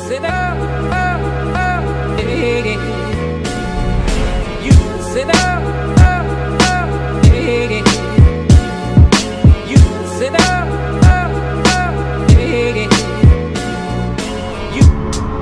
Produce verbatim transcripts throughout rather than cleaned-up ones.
sit up, up, up, yeah. You sit up, up, up, yeah. You sit up, up, up, yeah. You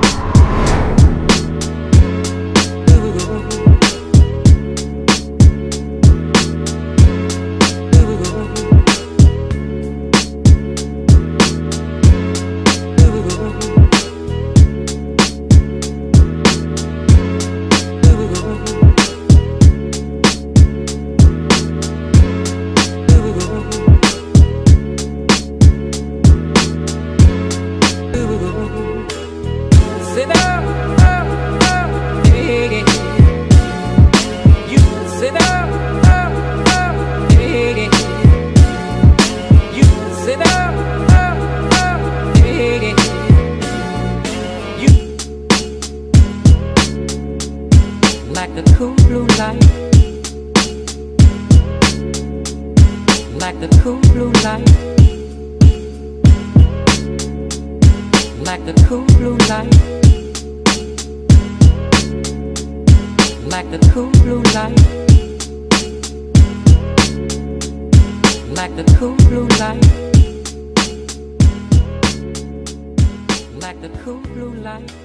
sit up, up, up, yeah. You sit up, up, up, yeah. You sit up, up, up, yeah. You like the cool blue light, like the cool blue light, like the cool blue light, like the cool blue light, like the cool blue light, like the cool blue light.